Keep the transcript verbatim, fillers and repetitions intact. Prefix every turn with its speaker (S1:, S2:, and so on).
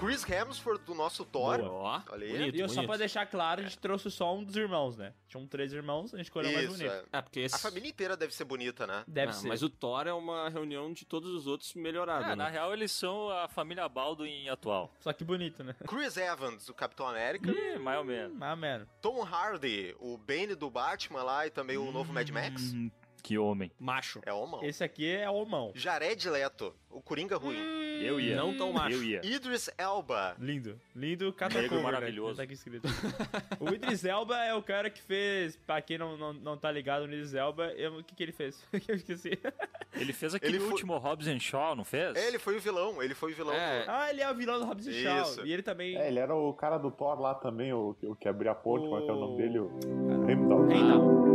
S1: Chris Hemsworth do nosso Thor.
S2: Ó,
S1: Olha aí.
S2: bonito,
S3: E eu, só
S2: bonito.
S3: pra deixar claro, a gente trouxe só um dos irmãos, né? Tinham três irmãos, a gente escolheu mais
S1: Isso,
S3: bonito.
S1: é.
S2: É, porque esse...
S1: A família inteira deve ser bonita, né?
S3: Deve
S2: Ah,
S3: ser.
S2: mas o Thor é uma reunião de todos os outros melhorado,
S4: É,
S2: né?
S4: na real eles são a família Baldwin atual.
S3: Só que bonito, né?
S1: Chris Evans, o Capitão América.
S4: Ih, mais ou menos.
S3: Ah, mano.
S1: Tom Hardy, o Bane do Batman lá e também o novo Mad Max.
S4: Hum, que homem.
S2: Macho.
S1: É homão.
S3: Esse aqui é o mão.
S1: Jared Leto, o Coringa ruim.
S4: Eu ia.
S2: Não tão macho.
S4: Eu ia.
S1: Idris Elba.
S3: Lindo. Lindo
S4: Negro
S3: catacover,
S4: maravilhoso.
S3: Tá aqui escrito. O Idris Elba é o cara que fez... Pra quem não, não, não tá ligado no Idris Elba, eu- o que que ele fez? Eu esqueci.
S4: Ele fez aquele
S1: Ele foi-
S4: último Hobbs and Shaw, não fez?
S1: Ele foi o vilão, ele foi o vilão.
S2: É.
S1: do-
S3: Ah, ele é o vilão do Hobbs e Shaw.
S1: Isso.
S3: E ele também...
S5: É, ele era o cara do Thor lá também, o, o que abria a ponte,
S3: O-
S5: como é que é o nome dele? O Heimdall.
S3: Heimdall.